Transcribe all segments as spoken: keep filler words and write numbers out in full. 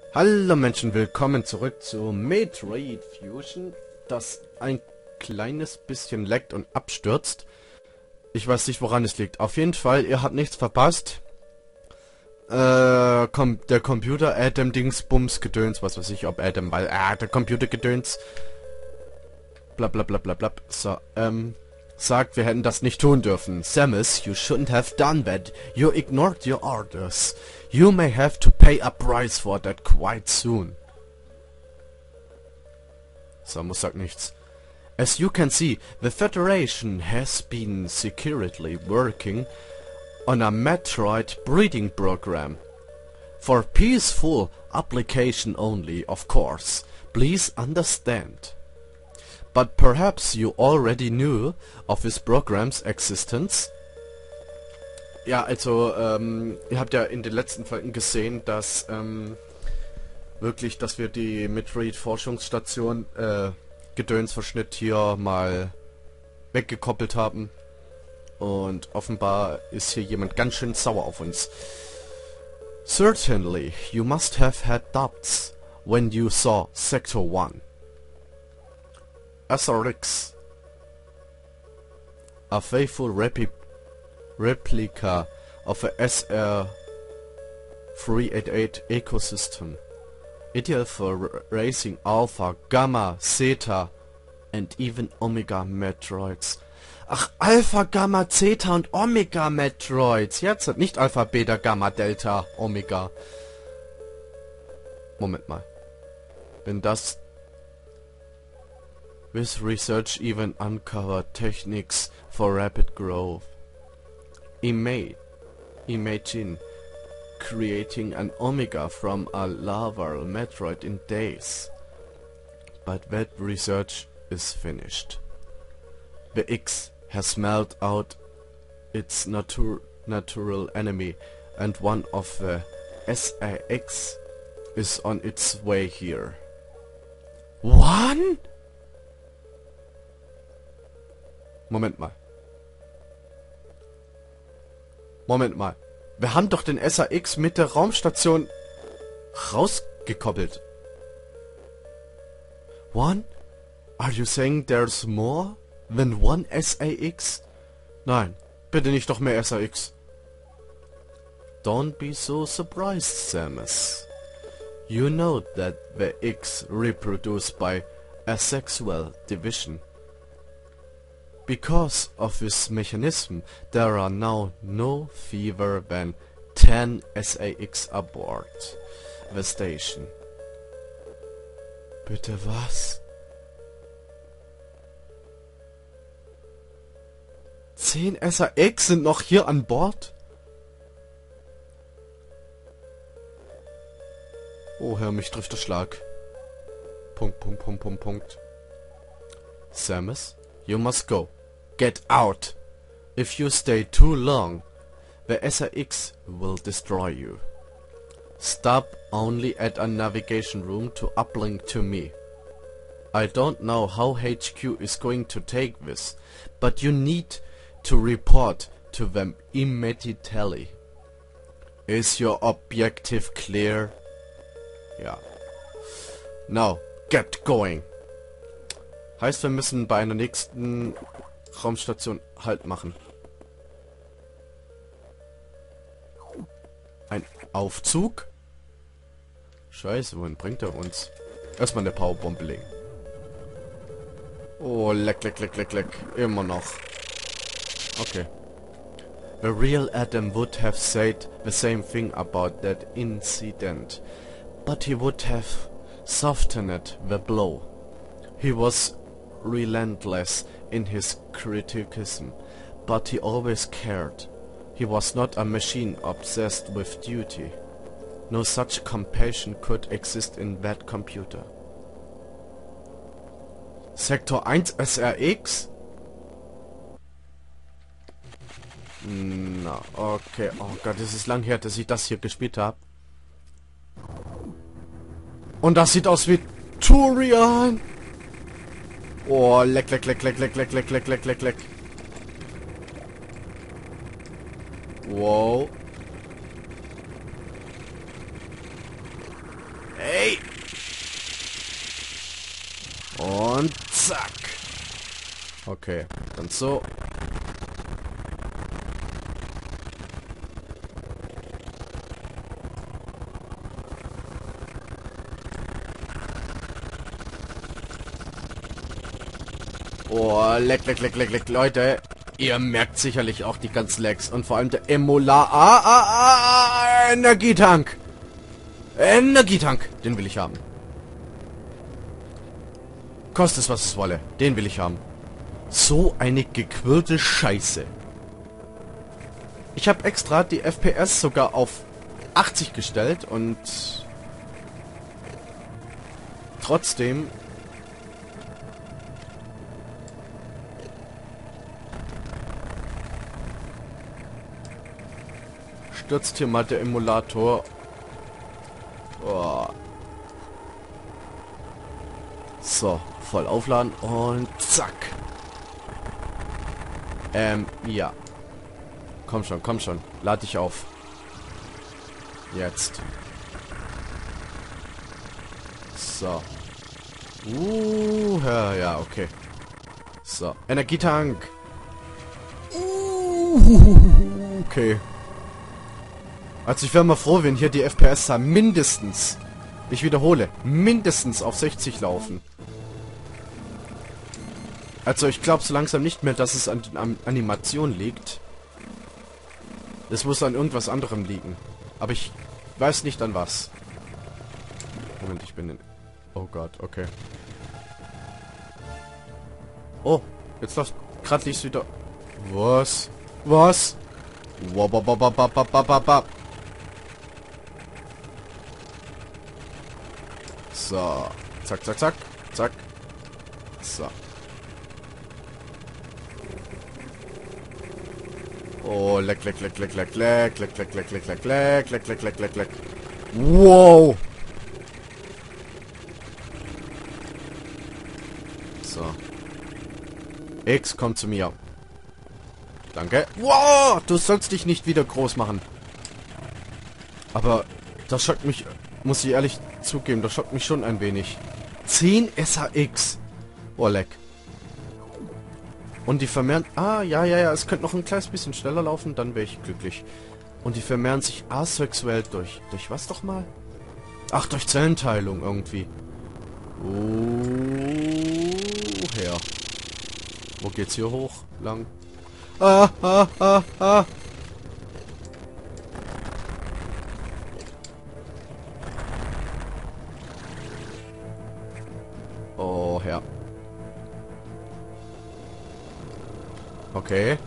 Hallo Menschen, willkommen zurück zu Metroid Fusion, das ein kleines bisschen leckt und abstürzt. Ich weiß nicht, woran es liegt. Auf jeden Fall, ihr habt nichts verpasst. Äh, kom der Computer Adam Dingsbums Gedöns, was weiß ich, ob Adam, weil, ah, der Computer Gedöns, bla bla bla bla bla, so, ähm, sagt, wir hätten das nicht tun dürfen. Samus, you shouldn't have done that. You ignored your orders. You may have to pay a price for that quite soon. Samus sagt nichts. As you can see, the Federation has been secretly working on a Metroid breeding program. For peaceful application only, of course. Please understand. But perhaps you already knew of this program's existence? Ja, also, ähm, ihr habt ja in den letzten Folgen gesehen, dass, ähm, wirklich, dass wir die Metroid-Forschungsstation, äh, Gedönsverschnitt hier mal weggekoppelt haben. Und offenbar ist hier jemand ganz schön sauer auf uns. Certainly, you must have had doubts when you saw Sector one. S R X, a faithful repi replica of a S R three eighty-eight ecosystem, ideal for racing Alpha, Gamma, Zeta and even Omega Metroids. Ach, Alpha, Gamma, Zeta und Omega Metroids. Jetzt nicht Alpha, Beta, Gamma, Delta, Omega. Moment mal. Wenn das... This research even uncovered techniques for rapid growth. Ima imagine creating an Omega from a larval Metroid in days. But that research is finished. The X has smelled out its natur natural enemy, and one of the S A X is on its way here. One? Moment mal. Moment mal. Wir haben doch den S A X mit der Raumstation rausgekoppelt. One? Are you saying there's more than one S A X? Nein, bitte nicht noch mehr S A X. Don't be so surprised, Samus. You know that the X reproduced by asexual division. Because of this mechanism, there are now no fewer than ten S A X aboard the station. Bitte was? Zehn S A X sind noch hier an Bord? Oh Herr, mich trifft der Schlag. Punkt, Punkt, Punkt, Punkt, Punkt. Samus, you must go. Get out! If you stay too long, the S A X will destroy you. Stop only at a navigation room to uplink to me. I don't know how H Q is going to take this, but you need to report to them immediately. Is your objective clear? Ja. Now, get going! Heißt, wir müssen bei einer nächsten Raumstation Halt machen. Ein Aufzug? Scheiße, wohin bringt er uns? Erstmal eine Powerbombe legen. Oh, leck, leck, leck, leck, leck. Immer noch. Okay. The real Adam would have said the same thing about that incident. But he would have softened the blow. He was relentless in his criticism, but he always cared. He was not a machine obsessed with duty. No such compassion could exist in that computer. Sektor eins S R X? Na, okay. Oh Gott, es ist lang her, dass ich das hier gespielt habe. Und das sieht aus wie Turian. Oh, leck, leck, leck, leck, leck, leck, leck, leck, leck, leck, leck. Wow. Hey! Und zack! Okay, dann so. Oh, leck, leck, leck, leck, leck, Leute. Ihr merkt sicherlich auch die ganzen Lecks. Und vor allem der Emola... Ah, ah, ah, ah, Energietank. Energietank. Den will ich haben. Kostet es, was es wolle. Den will ich haben. So eine gequirlte Scheiße. Ich habe extra die F P S sogar auf achtzig gestellt und... Trotzdem... stürzt hier mal der Emulator. Oh. So, voll aufladen und zack. Ähm, ja. Komm schon, komm schon. Lade dich auf. Jetzt. So. Uh, ja, ja, okay. So, Energietank. Uh, okay. Also ich wäre mal froh, wenn hier die F P S da mindestens, ich wiederhole, mindestens auf sechzig laufen. Also ich glaube so langsam nicht mehr, dass es an den Animationen liegt. Es muss an irgendwas anderem liegen. Aber ich weiß nicht an was. Moment, ich bin in... Oh Gott, okay. Oh, jetzt läuft gerade nichts wieder... Was? Was? Wabababababababab. So. Zack, zack, zack. Zack. So. Oh, leck, leck, leck, leck, leck, leck, leck, leck, leck, leck, leck, leck, leck, leck, leck, leck, leck. Wow. So. X, komm zu mir. Danke. Wow, du sollst dich nicht wieder groß machen. Aber das schockt mich, muss ich ehrlich zugeben, das schockt mich schon ein wenig. zehn S H X. Oh, leck. Und die vermehren... Ah, ja, ja, ja, es könnte noch ein kleines bisschen schneller laufen, dann wäre ich glücklich. Und die vermehren sich asexuell durch... Durch was doch mal? Ach, durch Zellenteilung irgendwie. Oh, her. Wo geht's hier hoch? Lang. Ah, ah, ah, ah. Oh, ja. Okay.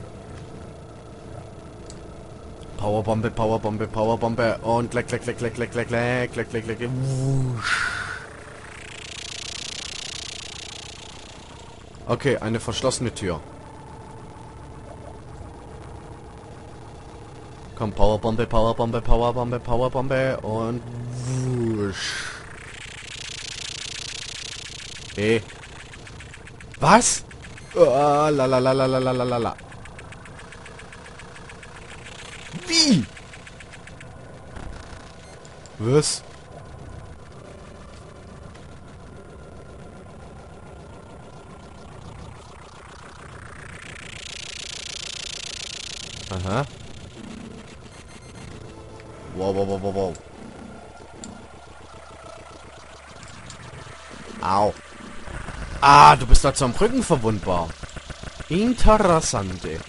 Powerbombe, Powerbombe, Powerbombe und leck, leck, leck, leck, leck, leck, leck, leck, leck, leck, wusch. Okay, eine verschlossene Tür. Komm, Powerbombe, Powerbombe, Powerbombe, Powerbombe und wusch. Hey. Was? Oh, la la la la la la la la. Wie? Was? Aha. Wow, wow, wow, wow, wow. Au. Ah, du bist da zum Rücken verwundbar. Interessante.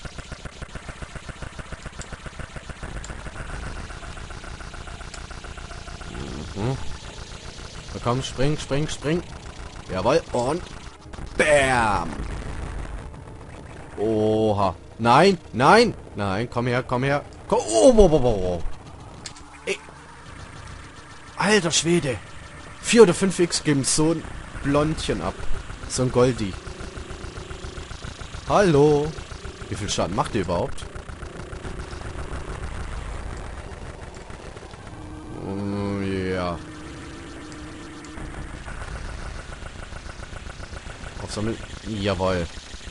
Mhm. Na komm, spring, spring, spring. Jawohl. Und bam. Oha. Nein, nein, nein. Komm her, komm her. Komm. Oh, oh, oh, oh. Ey. Alter Schwede. vier oder fünf X geben so ein Blondchen ab. So ein Goldi. Hallo. Wie viel Schaden macht ihr überhaupt? Oh, ja. Aufsammeln. Jawohl.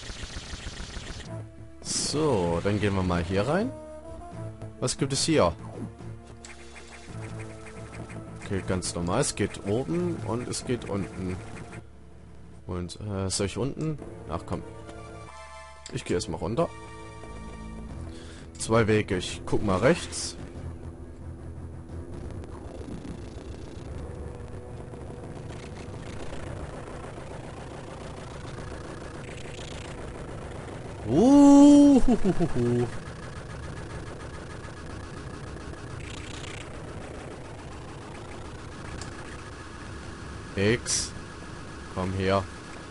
So, dann gehen wir mal hier rein. Was gibt es hier? Okay, ganz normal. Es geht oben und es geht unten. Und, äh, soll ich unten? Ach komm. Ich gehe erstmal runter. Zwei Wege. Ich guck mal rechts. Uh, hu, hu, hu, hu. X. Komm her.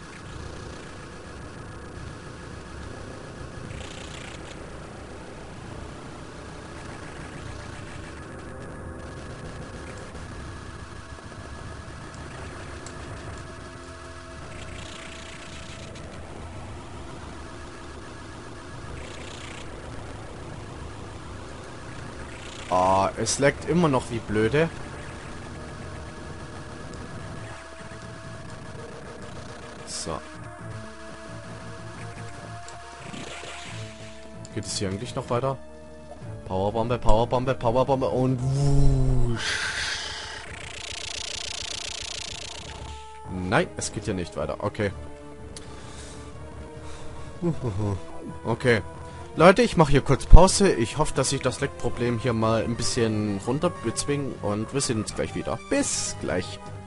Ah, es leckt immer noch wie blöde. So. Geht es hier eigentlich noch weiter? Powerbombe, Powerbombe, Powerbombe und wusch. Nein, es geht hier nicht weiter. Okay. Okay. Leute, ich mache hier kurz Pause. Ich hoffe, dass ich das Leckproblem hier mal ein bisschen runter bezwinge und wir sehen uns gleich wieder. Bis gleich.